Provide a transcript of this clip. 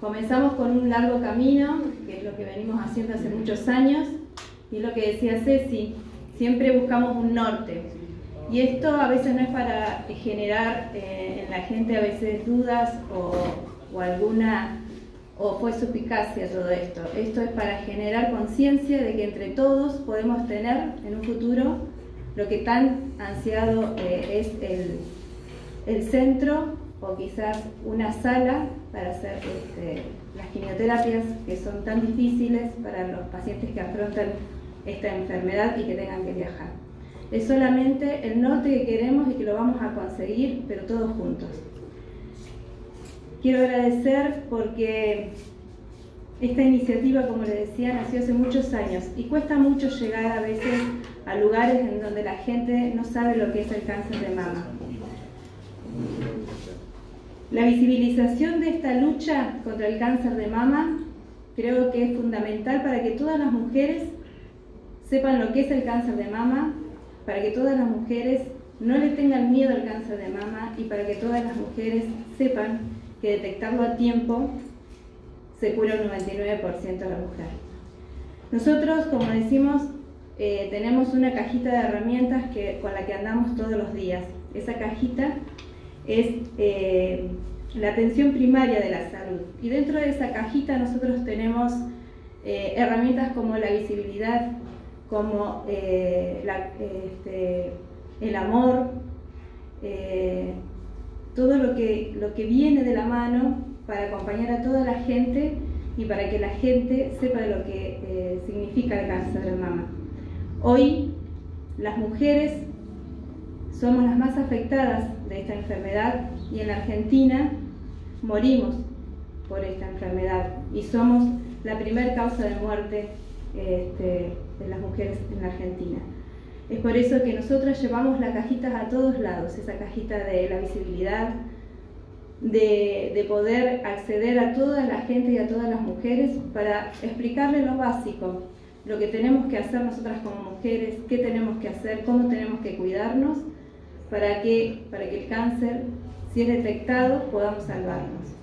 Comenzamos con un largo camino, que es lo que venimos haciendo hace muchos años, y es lo que decía Ceci, siempre buscamos un norte. Y esto a veces no es para generar en la gente a veces dudas o alguna, o fue suspicacia todo esto. Esto es para generar conciencia de que entre todos podemos tener en un futuro lo que tan ansiado es el centro, o quizás una sala para hacer las quimioterapias que son tan difíciles para los pacientes que afrontan esta enfermedad y que tengan que viajar. Es solamente el norte que queremos y que lo vamos a conseguir, pero todos juntos. Quiero agradecer porque esta iniciativa, como les decía, nació hace muchos años y cuesta mucho llegar a veces a lugares en donde la gente no sabe lo que es el cáncer de mama. La visibilización de esta lucha contra el cáncer de mama creo que es fundamental para que todas las mujeres sepan lo que es el cáncer de mama, para que todas las mujeres no le tengan miedo al cáncer de mama y para que todas las mujeres sepan que detectarlo a tiempo se cura un 99% de la mujer. Nosotros, como decimos, tenemos una cajita de herramientas con la que andamos todos los días. Esa cajita es la atención primaria de la salud. Y dentro de esa cajita nosotros tenemos herramientas como la visibilidad, como el amor, todo lo que viene de la mano para acompañar a toda la gente y para que la gente sepa lo que significa el cáncer de mama. Hoy las mujeres somos las más afectadas de esta enfermedad y en la Argentina morimos por esta enfermedad y somos la primera causa de muerte de las mujeres en la Argentina. Es por eso que nosotros llevamos las cajitas a todos lados, esa cajita de la visibilidad, de poder acceder a toda la gente y a todas las mujeres para explicarles lo básico, lo que tenemos que hacer nosotras como mujeres, qué tenemos que hacer, cómo tenemos que cuidarnos para que el cáncer, si es detectado, podamos salvarnos.